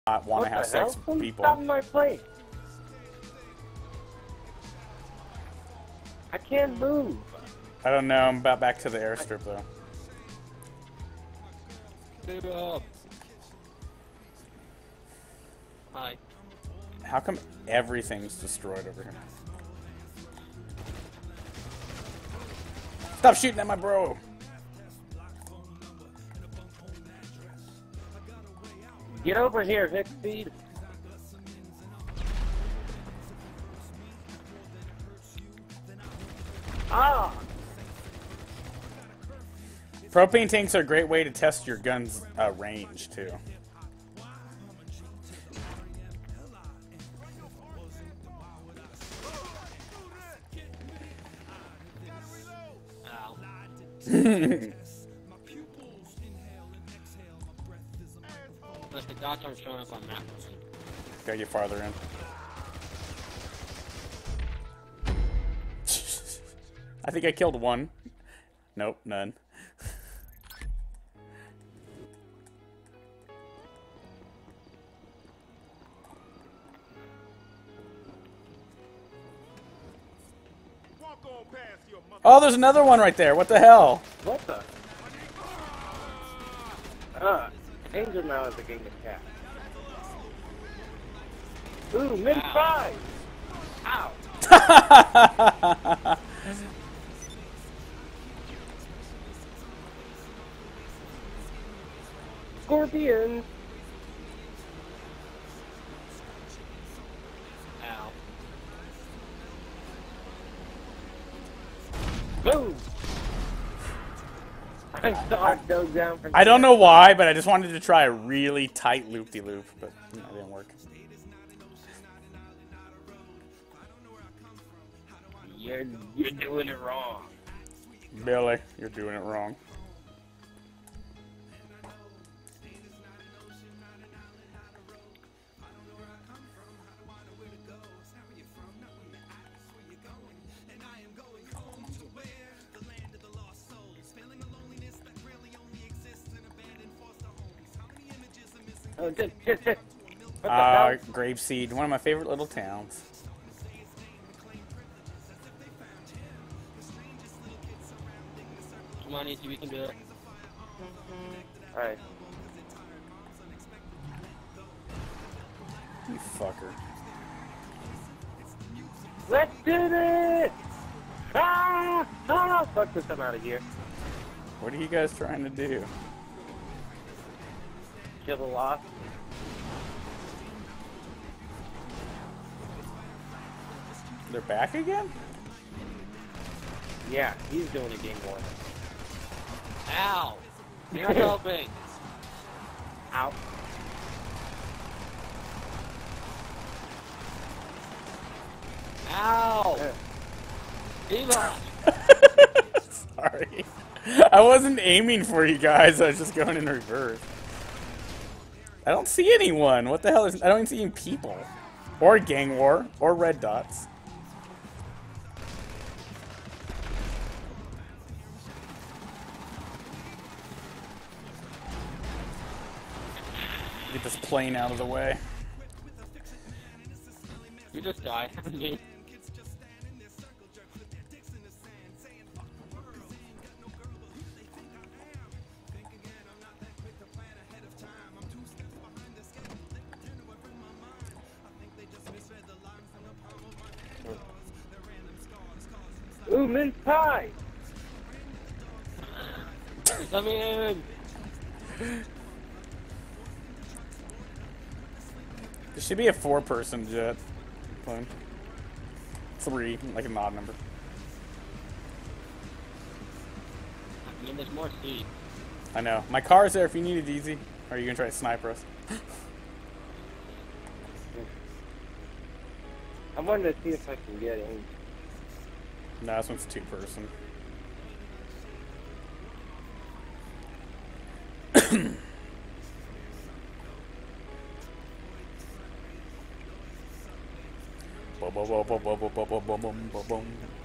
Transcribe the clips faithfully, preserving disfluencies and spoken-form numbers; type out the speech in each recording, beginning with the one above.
not want to have sex with people. Stop my plate. I can't move. I don't know. I'm about back to the airstrip though. Give up. Hi. How come everything's destroyed over here? Stop shooting at my bro! Get over here, Nick Speed. Ah! Propane tanks are a great way to test your gun's uh, range, too. Ow. Unless the dots aren't showing up on map. Gotta get farther in. I think I killed one. Nope, none. Oh, there's another one right there. What the hell? What the? Ah, Angel now is a game of cat. Ooh, mid five! Ow! Scorpion! Ow. Boom! I saw it go down from I don't know why, but I just wanted to try a really tight loop-de-loop, but it didn't work. You're, you're doing it wrong. Billy, you're doing it wrong. Oh, just, just, just. What the Uh, hell? Grapeseed, one of my favorite little towns. Come on, E T, we can do it. Alright. You fucker. Let's do this! Ah! Ah! Fuck this, I'm out of here. What are you guys trying to do? Kill the lost. They're back again? Yeah, he's doing a game one. Ow! You're not helping. Ow. Ow! Eva! Sorry. I wasn't aiming for you guys, I was just going in reverse. I don't see anyone. What the hell is... I don't even see any people. Or gang war. Or red dots. Get this plane out of the way. You just died. Me. Ooh, mince pie! Come in! There should be a four-person jet plane. Three, like an odd number. I mean, there's more seats. I know. My car's there if you need it easy. Or are you gonna try to sniper us? I wanted to see if I can get in. No, this one's two-person. Boom, boom, boom, boom, boom, boom, boom, boom, boom, boom, boom.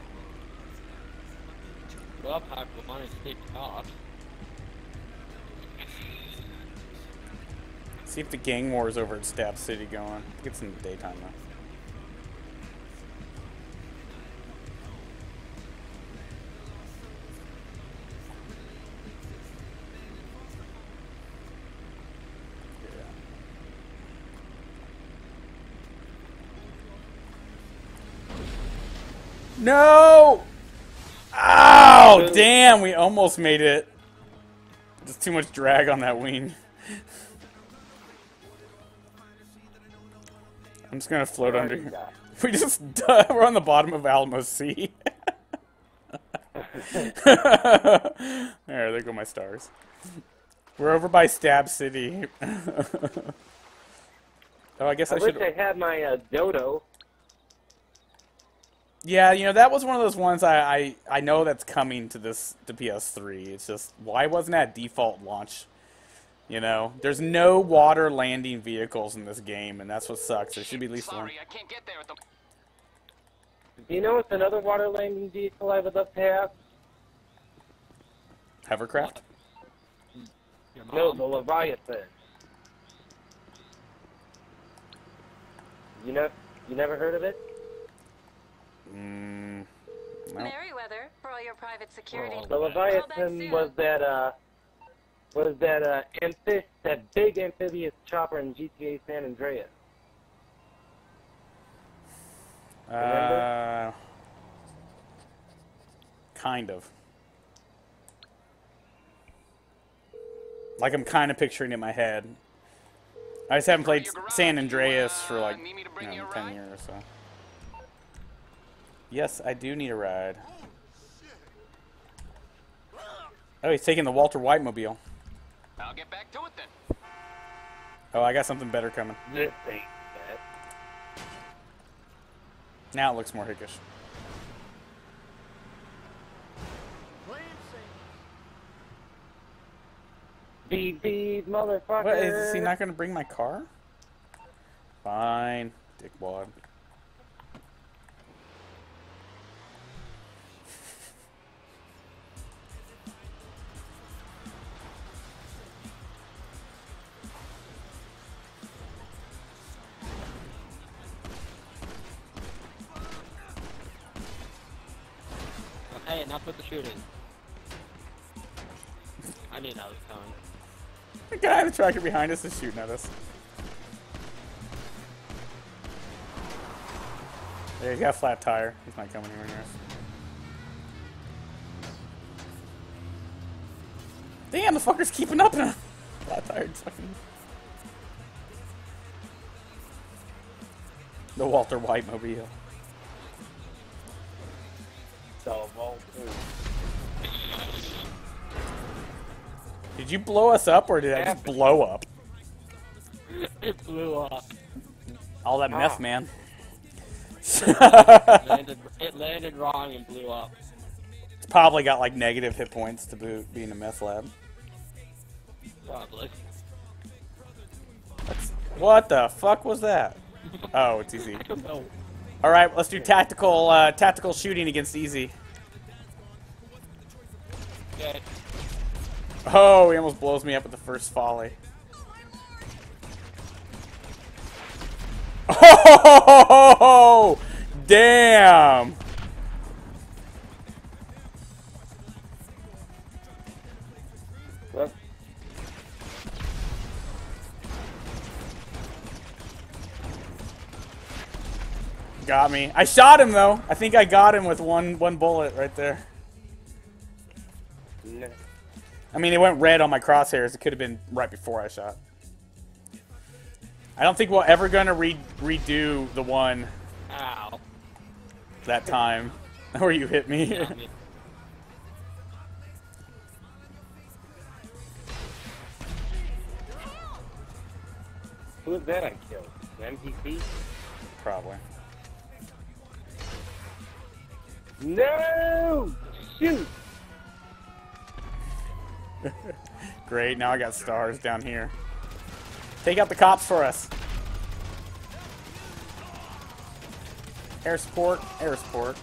Well, I wanted to take off. See if the gang war is over at Stab City going. I think it's in the daytime now. No! Oh, damn, we almost made it. Just too much drag on that wing. I'm just gonna float under here. We just, we're on the bottom of Alamo Sea. There, there go my stars. We're over by Stab City. Oh, I guess I, I should. wish I had my uh, dodo. Yeah, you know, that was one of those ones I, I, I know that's coming to this to P S three. It's just, why wasn't that default launch? You know, there's no water landing vehicles in this game, and that's what sucks. There should be at least one. Sorry, I can't get there at the... Do you know what's another water landing vehicle I would love to have? Hovercraft? Your No, mom. the Leviathan. You know, you never heard of it? Mm, no. Merryweather, for all your private security. The Leviathan was that uh, was that uh, amphi that big amphibious chopper in G T A San Andreas. Uh, kind of. Like I'm kind of picturing it in my head. I just haven't played San Andreas for like you know, ten years or so. Yes, I do need a ride. Oh, he's taking the Walter White mobile. I'll get back to it then. Oh, I got something better coming. This ain't that. Now it looks more hickish. Beep beep, motherfucker. What, is he not going to bring my car? Fine, dickwad. Hey, enough with the shooting. I knew that was coming. The guy in the tractor behind us is shooting at us. There, he's got a flat tire. He's not coming anywhere near us. Damn, the fucker's keeping up in a flat tire. Fucking. The Walter White mobile. So, well, Did you blow us up, or did I just blow up? It blew up. All that meth, man. It landed, it landed wrong and blew up. It's probably got like negative hit points to boot, being a meth lab. Probably. That's, what the fuck was that? Oh, it's easy. I don't know. All right, let's do tactical, uh, tactical shooting against easy. Okay. Oh, he almost blows me up with the first volley. Oh, damn! well, Got me. I shot him though. I think I got him with one one bullet right there. no. I mean, it went red on my crosshairs. It could have been right before I shot. I don't think we're ever gonna re redo the one Ow. that time where you hit me. Yeah, I mean, Who was that I killed? The N P C? Probably. No! Shoot! Great. Now I got stars down here. Take out the cops for us. Air support. Air support.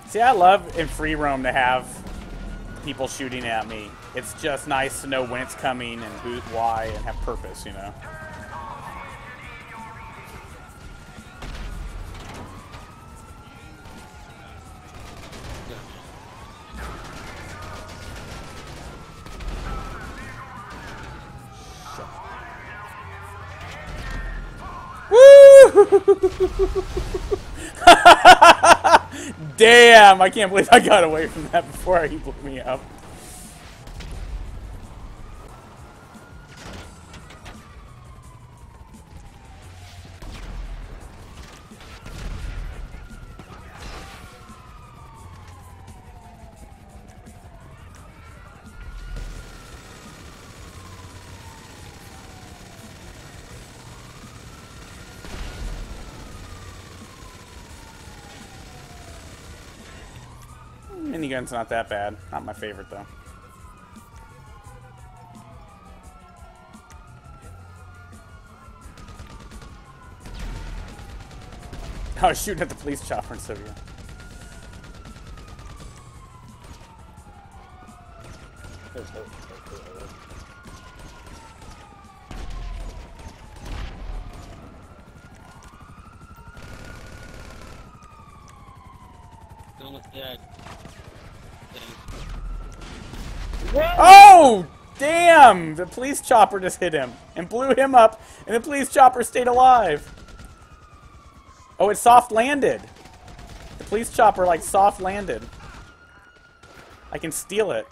See, I love in free roam to have people shooting at me. It's just nice to know when it's coming and who, why, and have purpose, you know? Damn, I can't believe I got away from that before he blew me up. Minigun's not that bad. Not my favorite, though. I was shooting at the police chopper in Serbia. Almost dead. Oh! Damn! The police chopper just hit him and blew him up, and the police chopper stayed alive. Oh, it soft landed. The police chopper, like, soft landed. I can steal it.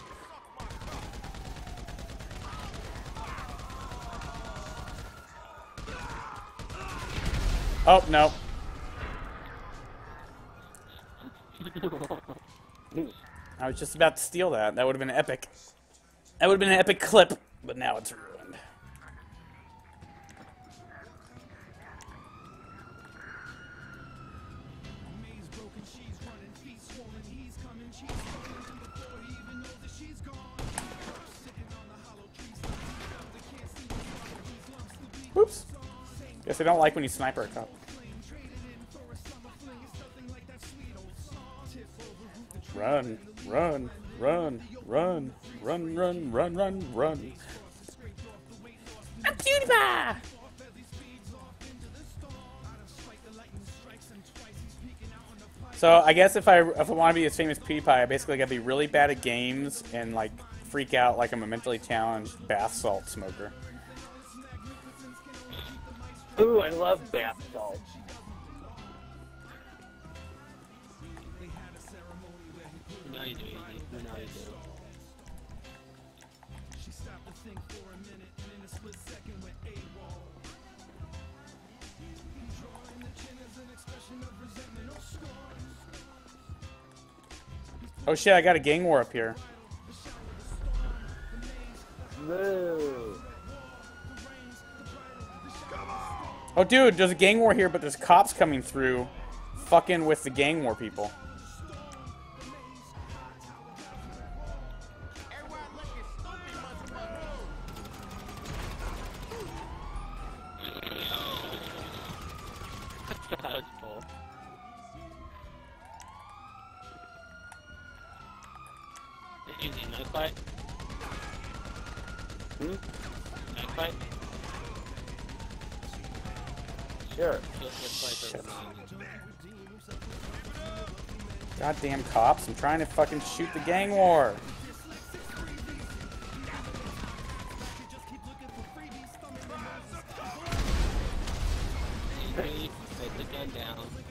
Oh, no. I was just about to steal that. That would have been epic. That would have been an epic clip, but now it's ruined. Oops. Guess I don't like when you sniper a cop. Run, run, run, run, run, run, run, run, run. I'm PewDiePie! So I guess if I if I want to be as famous as PewDiePie, I basically gotta be really bad at games and like freak out like I'm a mentally challenged bath salt smoker. Ooh, I love bath salts. Now you do, easy. Now you do. Oh shit, I got a gang war up here. Woo. Oh dude, there's a gang war here, but there's cops coming through fucking with the gang war people. That was cool. Easy, knife fight. Hmm? Knife fight. Sure. Just let's fight over mine. Goddamn cops, I'm trying to fucking shoot the gang war. Easy, put the gun down.